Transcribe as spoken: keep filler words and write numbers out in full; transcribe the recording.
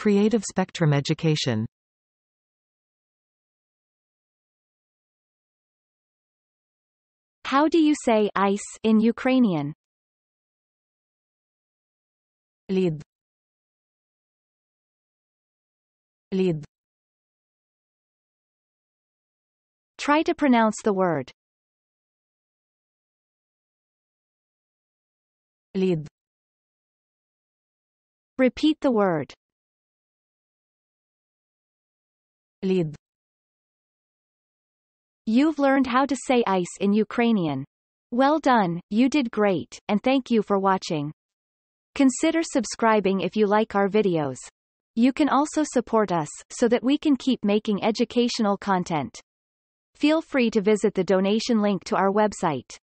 Creative spectrum education. How do you say ice in Ukrainian? Лід. Лід. Try to pronounce the word. Лід. Repeat the word. Лід. You've learned how to say ice in Ukrainian. Well done, you did great, and thank you for watching. Consider subscribing if you like our videos. You can also support us, so that we can keep making educational content. Feel free to visit the donation link to our website.